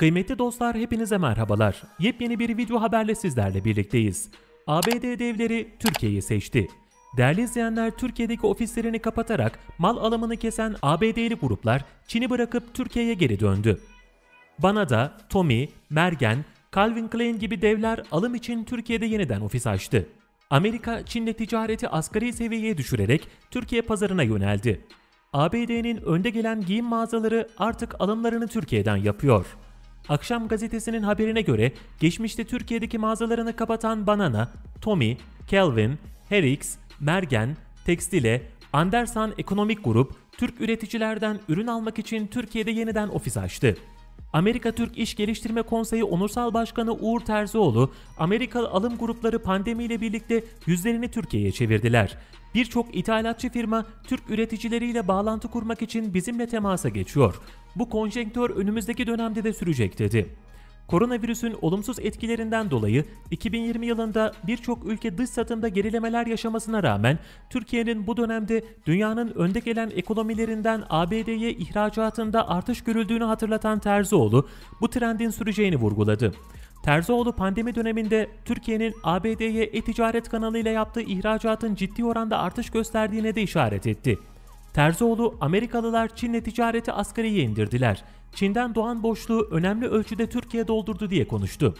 Kıymetli dostlar, hepinize merhabalar. Yepyeni bir video haberle sizlerle birlikteyiz. ABD devleri Türkiye'yi seçti. Değerli izleyenler, Türkiye'deki ofislerini kapatarak mal alımını kesen ABD'li gruplar Çin'i bırakıp Türkiye'ye geri döndü. Banada, Tommy, Mergen, Calvin Klein gibi devler alım için Türkiye'de yeniden ofis açtı. Amerika, Çin'le ticareti asgari seviyeye düşürerek Türkiye pazarına yöneldi. ABD'nin önde gelen giyim mağazaları artık alımlarını Türkiye'den yapıyor. Akşam gazetesinin haberine göre geçmişte Türkiye'deki mağazalarını kapatan Banana, Tommy, Calvin, Harris, Mergen, Textile, Andersen Ekonomik Grup, Türk üreticilerden ürün almak için Türkiye'de yeniden ofis açtı. Amerika Türk İş Geliştirme Konseyi Onursal Başkanı Uğur Terzioğlu, Amerikalı alım grupları pandemiyle birlikte yüzlerini Türkiye'ye çevirdiler. Birçok ithalatçı firma Türk üreticileriyle bağlantı kurmak için bizimle temasa geçiyor. Bu konjonktür önümüzdeki dönemde de sürecek dedi. Koronavirüsün olumsuz etkilerinden dolayı 2020 yılında birçok ülke dış satımda gerilemeler yaşamasına rağmen Türkiye'nin bu dönemde dünyanın önde gelen ekonomilerinden ABD'ye ihracatında artış görüldüğünü hatırlatan Terzioğlu bu trendin süreceğini vurguladı. Terzioğlu pandemi döneminde Türkiye'nin ABD'ye e-ticaret kanalıyla yaptığı ihracatın ciddi oranda artış gösterdiğine de işaret etti. Terzioğlu, Amerikalılar Çin'le ticareti asgariye indirdiler. Çin'den doğan boşluğu önemli ölçüde Türkiye doldurdu diye konuştu.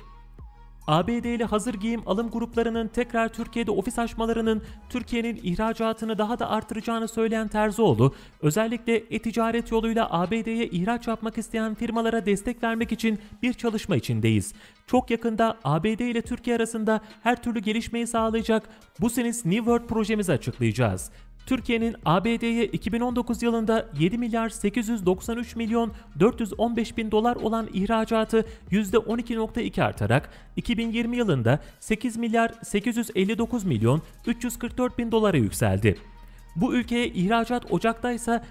ABD'li hazır giyim alım gruplarının tekrar Türkiye'de ofis açmalarının Türkiye'nin ihracatını daha da artıracağını söyleyen Terzioğlu, özellikle e-ticaret yoluyla ABD'ye ihraç yapmak isteyen firmalara destek vermek için bir çalışma içindeyiz. Çok yakında ABD ile Türkiye arasında her türlü gelişmeyi sağlayacak Business New World projemizi açıklayacağız. Türkiye'nin ABD'ye 2019 yılında 7 milyar 893 milyon 415 bin dolar olan ihracatı %12.2 artarak 2020 yılında 8 milyar 859 milyon 344 bin dolara yükseldi. Bu ülkeye ihracat Ocak'ta ise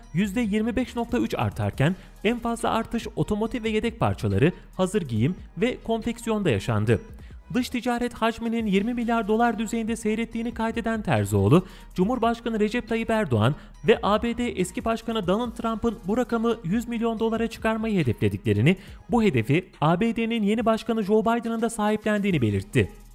%25.3 artarken en fazla artış otomotiv ve yedek parçaları, hazır giyim ve konfeksiyonda yaşandı. Dış ticaret hacminin 20 milyar dolar düzeyinde seyrettiğini kaydeden Terzioğlu, Cumhurbaşkanı Recep Tayyip Erdoğan ve ABD eski başkanı Donald Trump'ın bu rakamı 100 milyon dolara çıkarmayı hedeflediklerini, bu hedefi ABD'nin yeni başkanı Joe Biden'ın da sahiplendiğini belirtti.